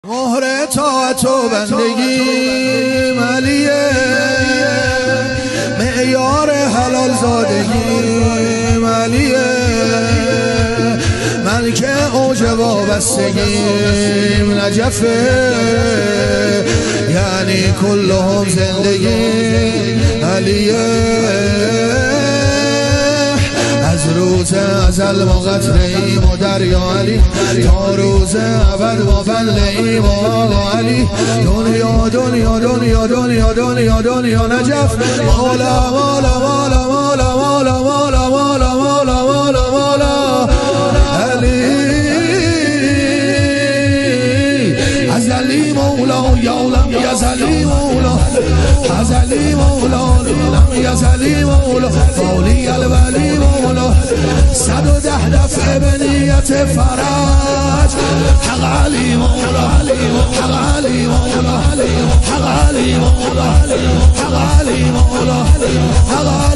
مهر طاعت و بندگی ملیه، معیار حلال زادگی ملیه، ملک اوج وابستگیم نجفه، یعنی کلهم زندگی علیه. از روز ازل ما قطره‌ایم و دریا علی، تا روز ابد ما بنده‌ایم و آقا علی. دنیا دنیا دنیا دنیا دنیا دنیا نجف، مولا مولا مولا مولا مولا مولا مولا مولا مولا مولا علی. ازلی مولا یا لم یزلی مولا، ازلی مولا لم یزلی مولا، فولی الولی مولا. 110 دفعه به نیت فرج، حق علی مولا، حق علی مولا، حق علی مولا، حق علی مولا، حق